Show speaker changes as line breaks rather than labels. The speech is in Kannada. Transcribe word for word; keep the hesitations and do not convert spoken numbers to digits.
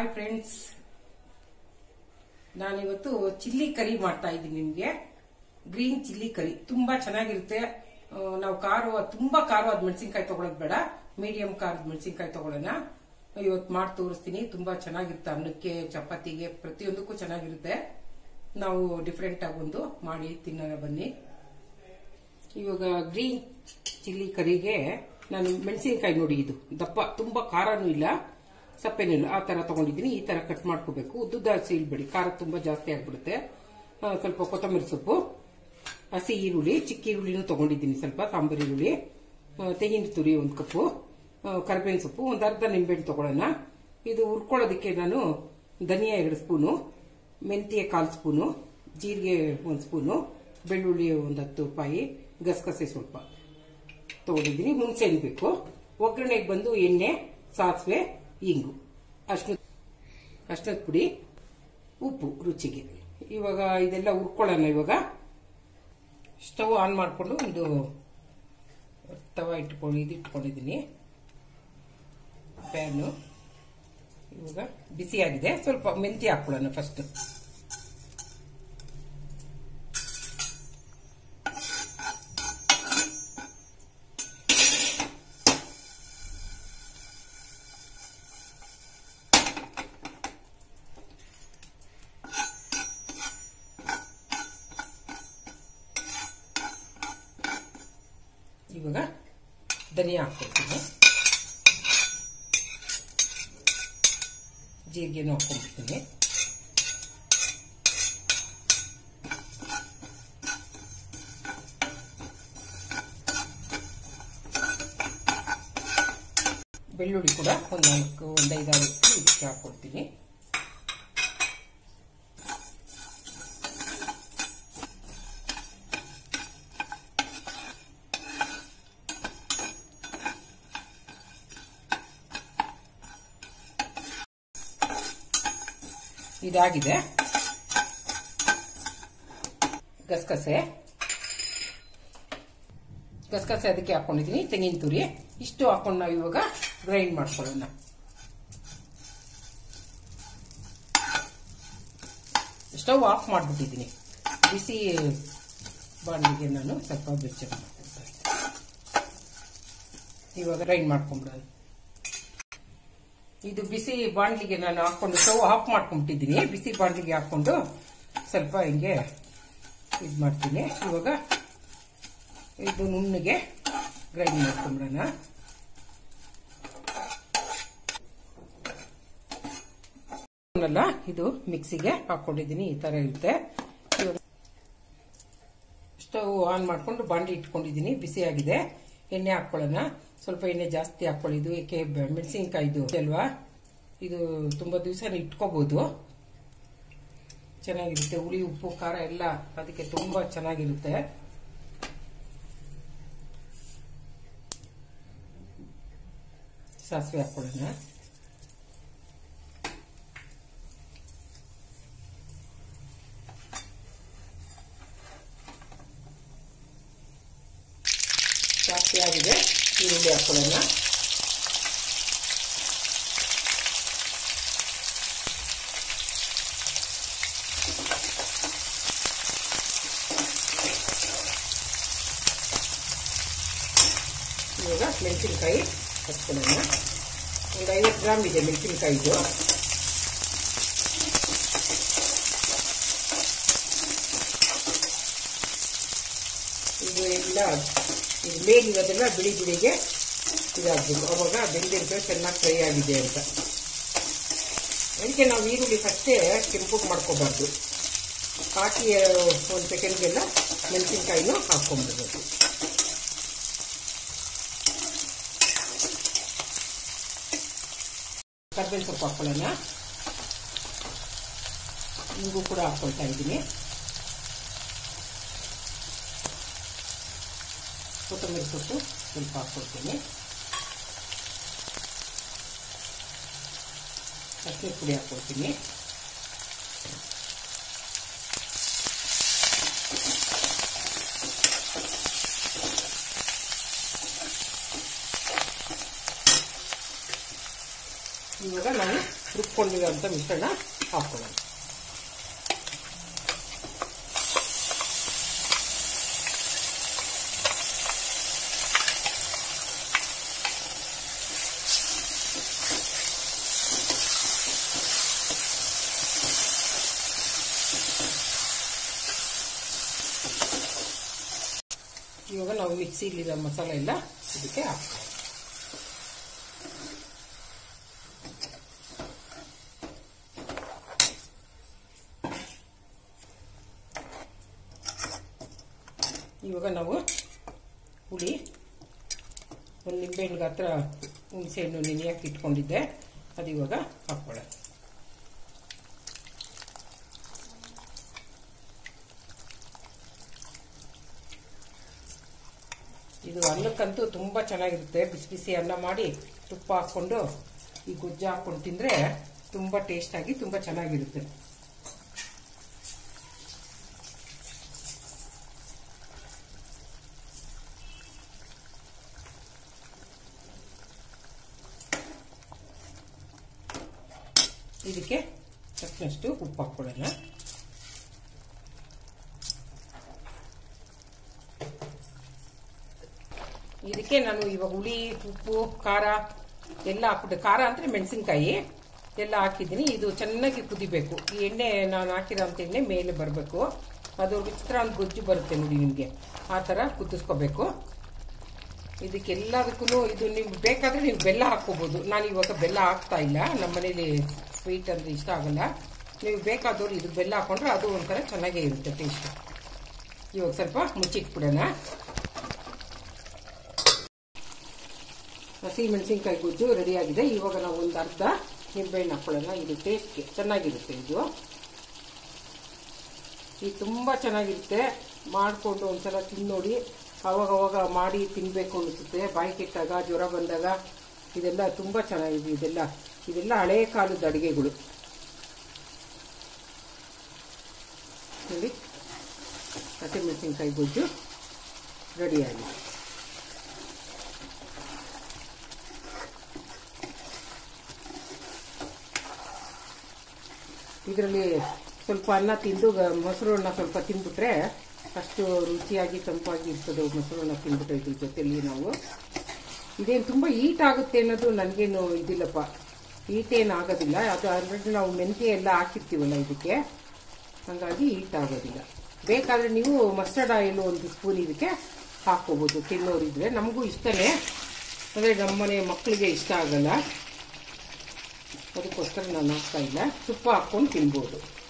ಹಾಯ್ ಫ್ರೆಂಡ್ಸ್, ನಾನಿವತ್ತು ಚಿಲ್ಲಿ ಕರಿ ಮಾಡ್ತಾ ಇದ್ದೀನಿ. ನಿಮಗೆ ಗ್ರೀನ್ ಚಿಲ್ಲಿ ಕರಿ ತುಂಬಾ ಚೆನ್ನಾಗಿರುತ್ತೆ. ನಾವು ಖಾರ ತುಂಬಾ ಖಾರವಾದ ಮೆಣಸಿನ್ಕಾಯಿ ತಗೊಳ್ಳೋದು ಬೇಡ, ಮೀಡಿಯಂ ಖಾರದ ಮೆಣಸಿನ್ಕಾಯಿ ತಗೊಳ್ಳೋಣ. ಇವತ್ತು ಮಾಡಿ ತೋರಿಸ್ತೀನಿ. ತುಂಬಾ ಚೆನ್ನಾಗಿರುತ್ತೆ, ಅನ್ನಕ್ಕೆ ಚಪಾತಿಗೆ ಪ್ರತಿಯೊಂದಕ್ಕೂ ಚೆನ್ನಾಗಿರುತ್ತೆ. ನಾವು ಡಿಫ್ರೆಂಟ್ ಆಗಿ ಒಂದು ಮಾಡಿ ತಿನ್ನೋಣ ಬನ್ನಿ. ಇವಾಗ ಗ್ರೀನ್ ಚಿಲ್ಲಿ ಕರಿಗೆ ನಾನು ಮೆಣಸಿನಕಾಯಿ ನೋಡಿ, ಇದು ದಪ್ಪ, ತುಂಬಾ ಖಾರನೂ ಇಲ್ಲ ಸಪ್ಪೆನೂ ಇಲ್ಲ, ಆ ತರ ತಗೊಂಡಿದ್ದೀನಿ. ಈ ತರ ಕಟ್ ಮಾಡ್ಕೋಬೇಕು, ಉದ್ದುದ್ದ ಸೀಳ್ಬೇಡಿ, ಖಾರ ತುಂಬಾ ಜಾಸ್ತಿ ಆಗ್ಬಿಡುತ್ತೆ. ಸ್ವಲ್ಪ ಕೊತ್ತಂಬರಿ ಸೊಪ್ಪು, ಹಸಿ ಈರುಳ್ಳಿ, ಚಿಕ್ಕ ಈರುಳ್ಳಿನೂ ತಗೊಂಡಿದ್ದೀನಿ, ಸ್ವಲ್ಪ ಸಾಂಬಾರ್ ಈರುಳ್ಳಿ, ತೆಂಗಿನ ತುರಿ ಒಂದು ಕಪ್ಪು, ಕರಿಬೇವಿನ ಸೊಪ್ಪು, ಒಂದು ಅರ್ಧ ನಿಂಬೆಹಣ್ಣು ತಗೊಳ್ಳೋಣ. ಇದು ಹುರ್ಕೊಳ್ಳೋದಕ್ಕೆ ನಾನು ಧನಿಯಾ ಎರಡು ಸ್ಪೂನು, ಮೆಂತ್ಯ ಕಾಲು ಸ್ಪೂನು, ಜೀರಿಗೆ ಒಂದು ಸ್ಪೂನು, ಬೆಳ್ಳುಳ್ಳಿ ಒಂದು ಹತ್ತು ರೂಪಾಯಿ, ಗಸಗಸೆ ಸ್ವಲ್ಪ ತಗೊಂಡಿದ್ದೀನಿ. ಹುಣಸೆ ಹಣ್ಣು ಬೇಕು. ಒಗ್ಗರಣೆಗೆ ಬಂದು ಎಣ್ಣೆ, ಸಾಸಿವೆ, ಇಂಗು, ಅರ್ಶಿನ ಅರ್ಶಿನದ ಪುಡಿ, ಉಪ್ಪು ರುಚಿಗೆ. ಇವಾಗ ಇದೆಲ್ಲ ಹುರ್ಕೊಳ್ಳೋಣ. ಇವಾಗ ಸ್ಟವ್ ಆನ್ ಮಾಡಿಕೊಂಡು ಒಂದು ತವ ಇಟ್ಕೊಂಡು ಇದು ಇಟ್ಕೊಂಡಿದ್ದೀನಿ, ಪ್ಯಾನು. ಇವಾಗ ಬಿಸಿಯಾಗಿದೆ, ಸ್ವಲ್ಪ ಮೆಂತ್ಯ ಹಾಕೊಳ್ಳೋಣ ಫಸ್ಟ್. ಇವಾಗ ಧನಿಯಾ ಹಾಕ್ಕೊಳ್ತೀನಿ, ಜೀರಿಗೆನೂ ಹಾಕ್ಕೊಂಡ್ಬಿಡ್ತೀನಿ. ಬೆಳ್ಳುಳ್ಳಿ ಕೂಡ ಒಂದು ನಾಲ್ಕು ಒಂದು ಐದಾರು ಇದಕ್ಕೆ ಹಾಕ್ಕೊಳ್ತೀನಿ. ಇದಾಗಿದೆ. ಗಸಗಸೆ ಗಸಗಸೆ ಅದಕ್ಕೆ ಹಾಕೊಂಡಿದ್ದೀನಿ, ತೆಂಗಿನ ತುರಿ ಇಷ್ಟು ಹಾಕೊಂಡು ನಾವು ಇವಾಗ ಗ್ರೈಂಡ್ ಮಾಡ್ಕೊಳ್ಳೋಣ. Stove off ಮಾಡಿಬಿಟ್ಟಿದ್ದೀನಿ. ಬಿಸಿ ಬಾಣಲಿಗೆ ನಾನು ಸ್ವಲ್ಪ ಬೆಚ್ಚಗೆ ಮಾಡ್ಕೊಳ್ತಾ ಇದ್ದೀನಿ. ಇವಾಗ ಗ್ರೈಂಡ್ ಮಾಡ್ಕೊಂಡ್ಬಿಡೋಣ. ಇದು ಬಿಸಿ ಬಾಣಲಿಗೆ ನಾನು ಹಾಕೊಂಡು ಸ್ಟವ್ ಆಫ್ ಮಾಡ್ಕೊಂಡ್ಬಿಟ್ಟಿದ್ದೀನಿ. ಬಿಸಿ ಬಾಣಲಿಗೆ ಹಾಕೊಂಡು ಸ್ವಲ್ಪ ಹಿಂಗೆ ಇದು ಮಾಡ್ತೀನಿ. ಇವಾಗ ಇದು ನುಣ್ಣಗೆ ಗ್ರೈಂಡ್ ಮಾಡ್ಕೊಂಡ್ಬಿಡೋಣ. ಇದು ಮಿಕ್ಸಿಗೆ ಹಾಕೊಂಡಿದ್ದೀನಿ, ಈ ತರ ಇರುತ್ತೆ. ಸ್ಟವ್ ಆನ್ ಮಾಡ್ಕೊಂಡು ಬಾಂಡಿ ಇಟ್ಕೊಂಡಿದ್ದೀನಿ, ಬಿಸಿಯಾಗಿದೆ. ಎಣ್ಣೆ ಹಾಕೊಳ್ಳೋಣ. ಸ್ವಲ್ಪ ಎಣ್ಣೆ ಜಾಸ್ತಿ ಹಾಕೊಳ್ಳಿದ್ದು, ಏಕೆ ಮೆಣಸಿನ್ಕಾಯಿದು ಅಲ್ವಾ, ಇದು ತುಂಬಾ ದಿವಸ ಇಟ್ಕೋಬಹುದು, ಚೆನ್ನಾಗಿರುತ್ತೆ. ಹುಳಿ, ಉಪ್ಪು, ಖಾರ ಎಲ್ಲ ಅದಕ್ಕೆ ತುಂಬಾ ಚೆನ್ನಾಗಿರುತ್ತೆ. ಸಾಸಿವೆ ಹಾಕೊಳ್ಳೋಣ. ಜಾಸ್ತಿ ಆಗಿದೆ, ಈರುಳ್ಳಿ ಹಾಕೊಳ್ಳೋಣ. ಇವಾಗ ಮೆಣಸಿನ್ಕಾಯಿ ಹಚ್ಕೊಳ್ಳೋಣ. ಒಂದು ಐವತ್ತು ಗ್ರಾಮ್ ಇದೆ ಮೆಣಸಿನ್ಕಾಯಿದು. ಇದು ಎಲ್ಲ ಇದು ಮೇಲಿರೋದೆಲ್ಲ ಬಿಳಿ ಬಿಳಿಗೆ ಇದಾಗಬೇಕು, ಅವಾಗ ಬೆಂದಿರ್ತವೆ, ಚೆನ್ನಾಗಿ ಫ್ರೈ ಆಗಿದೆ ಅಂತ. ಅದಕ್ಕೆ ನಾವು ಈರುಳ್ಳಿ ಫಸ್ಟೇ ಕೆಂಪಗೆ ಮಾಡ್ಕೋಬಾರ್ದು, ಹಾಕಿ ಒಂದು ಸೆಕೆಂಡ್ಗೆಲ್ಲ ಮೆಣಸಿನ್ಕಾಯಿನೂ ಹಾಕ್ಕೊಂಡ್ಬಿಡ್ಬೇಕು. ಕರ್ಬೇವಿನ ಸೊಪ್ಪು ಹಾಕೊಳ್ಳೋಣ. ಇಂಗು ಕೂಡ ಹಾಕ್ಕೊಳ್ತಾ ಇದ್ದೀನಿ. ಕೊತ್ತಂಬರಿ ಸೊಪ್ಪು ಸ್ವಲ್ಪ ಹಾಕ್ಕೊಳ್ತೀನಿ. ಅರಿಶಿನ ಪುಡಿ ಹಾಕ್ಕೊಳ್ತೀನಿ. ಇವಾಗ ನಾವು ರುಬ್ಕೊಂಡಿರೋಂಥ ಮಿಶ್ರಣ ಹಾಕೊಳ್ಳೋಣ. ಇವಾಗ ನಾವು ಮಿಕ್ಸಿಲಿರೋ ಮಸಾಲೆ ಎಲ್ಲ ಇದಕ್ಕೆ ಹಾಕ್ತೀವಿ. ಇವಾಗ ನಾವು ಹುಳಿ ಒಂದು ನಿಂಬೆಹಣ್ಣು ಗಾತ್ರ ಹುಣಸೆಹಣ್ಣು ನೆನೆಯಾಗಿ ಇಟ್ಕೊಂಡಿದ್ದೆ, ಅದು ಇವಾಗ ಹಾಕ್ಕೊಳ್ಳೋಣ. ಇದು ಅನ್ನಕ್ಕಂತೂ ತುಂಬ ಚೆನ್ನಾಗಿರುತ್ತೆ. ಬಿಸಿ ಬಿಸಿ ಅನ್ನ ಮಾಡಿ ತುಪ್ಪ ಹಾಕ್ಕೊಂಡು ಈ ಗೊಜ್ಜು ಹಾಕ್ಕೊಂಡು ತಿಂದರೆ ತುಂಬ ಟೇಸ್ಟಾಗಿ ತುಂಬ ಚೆನ್ನಾಗಿರುತ್ತೆ. ಇದಕ್ಕೆ ತಕ್ಕನಷ್ಟು ಉಪ್ಪು ಹಾಕ್ಕೊಳ್ಳೋಣ. ಇದಕ್ಕೆ ನಾನು ಇವಾಗ ಹುಳಿ, ಉಪ್ಪು, ಖಾರ ಎಲ್ಲ ಹಾಕ್ಬಿಟ್ಟು, ಖಾರ ಅಂದರೆ ಮೆಣಸಿನ್ಕಾಯಿ ಎಲ್ಲ ಹಾಕಿದ್ದೀನಿ. ಇದು ಚೆನ್ನಾಗಿ ಕುದಿಬೇಕು. ಈ ಎಣ್ಣೆ ನಾನು ಹಾಕಿರೋಂಥ ಎಣ್ಣೆ ಮೇಲೆ ಬರಬೇಕು. ಅದು ವಿಚಿತ್ರ ಅಂತ ಗೊಜ್ಜು ಬರುತ್ತೆ ನೋಡಿ ನಿಮಗೆ, ಆ ಥರ ಕುದಿಸ್ಕೋಬೇಕು. ಇದಕ್ಕೆಲ್ಲದಕ್ಕೂ ಇದು ನೀವು ಬೇಕಾದರೆ ನೀವು ಬೆಲ್ಲ ಹಾಕ್ಕೋಬೋದು. ನಾನು ಇವಾಗ ಬೆಲ್ಲ ಹಾಕ್ತಾ ಇಲ್ಲ, ನಮ್ಮ ಮನೇಲಿ ಸ್ವೀಟ್ ಅಂದರೆ ಇಷ್ಟ ಆಗಲ್ಲ. ನೀವು ಬೇಕಾದವ್ರು ಇದು ಬೆಲ್ಲ ಹಾಕೊಂಡ್ರೆ ಅದು ಒಂಥರ ಚೆನ್ನಾಗೇ ಇರುತ್ತೆ ಟೇಸ್ಟ್. ಇವಾಗ ಸ್ವಲ್ಪ ಮುಚ್ಚಿಟ್ಬಿಡೋಣ. ಹಸಿ ಮೆಣಸಿನ್ಕಾಯಿ ಗೊಜ್ಜು ರೆಡಿಯಾಗಿದೆ. ಇವಾಗ ನಾವು ಒಂದು ಅರ್ಧ ನಿಂಬೆಹಣ್ಣು ಹಾಕ್ಕೊಳ್ಳೋಣ. ಇದು ಟೇಸ್ಟ್ಗೆ ಚೆನ್ನಾಗಿರುತ್ತೆ. ಇದು ಇದು ತುಂಬ ಚೆನ್ನಾಗಿರುತ್ತೆ. ಮಾಡಿಕೊಂಡು ಒಂದ್ಸಲ ತಿಂದು ನೋಡಿ. ಅವಾಗ ಅವಾಗ ಮಾಡಿ ತಿನ್ನಬೇಕು ಅನಿಸುತ್ತೆ. ಬಾಯಿ ಕೆಟ್ಟಾಗ, ಜ್ವರ ಬಂದಾಗ ಇದೆಲ್ಲ ತುಂಬ ಚೆನ್ನಾಗಿದೆ. ಇದೆಲ್ಲ ಇದೆಲ್ಲ ಹಳೇ ಕಾಲದ ಅಡುಗೆಗಳು ನೋಡಿ. ಹಸಿಮೆಣಸಿನ್ಕಾಯಿ ಗೊಜ್ಜು ರೆಡಿಯಾಗಿದೆ. ಇದರಲ್ಲಿ ಸ್ವಲ್ಪ ಅನ್ನ ತಿಂದು ಮೊಸರು ಅನ್ನ ಸ್ವಲ್ಪ ತಿಂದ್ಬಿಟ್ರೆ ಅಷ್ಟು ರುಚಿಯಾಗಿ ತಂಪಾಗಿ ಇರ್ತದೆ. ಮೊಸರು ಅನ್ನ ತಿಂದ್ಬಿಟ್ರೆ ಇದ್ರ ಜೊತೆಲಿ ನಾವು ಇದೇನು ತುಂಬ ಈಟ್ ಆಗುತ್ತೆ ಅನ್ನೋದು ನನಗೇನು ಇದಿಲ್ಲಪ್ಪ, ಈಟೇನು ಆಗೋದಿಲ್ಲ. ಅದು ಆಲ್ರೆಡಿ ನಾವು ಮೆಂತ್ಯ ಎಲ್ಲ ಹಾಕಿರ್ತೀವಲ್ಲ ಇದಕ್ಕೆ, ಹಾಗಾಗಿ ಈಟ್ ಆಗೋದಿಲ್ಲ. ಬೇಕಾದರೆ ನೀವು ಮಸ್ಟರ್ಡ್ ಆಯಿಲ್ ಒಂದು ಸ್ಪೂನ್ ಇದಕ್ಕೆ ಹಾಕ್ಕೋಬೋದು ತಿನ್ನೋರಿದ್ರೆ. ನಮಗೂ ಇಷ್ಟನೇ, ಅಂದರೆ ನಮ್ಮನೆ ಮಕ್ಕಳಿಗೆ ಇಷ್ಟ ಆಗಲ್ಲ, ಅದಕ್ಕೋಸ್ಕರ ನಾನು ಹಾಕ್ತಾ ಇಲ್ಲ. ತುಪ್ಪ ಹಾಕ್ಕೊಂಡು ತಿನ್ಬೋದು.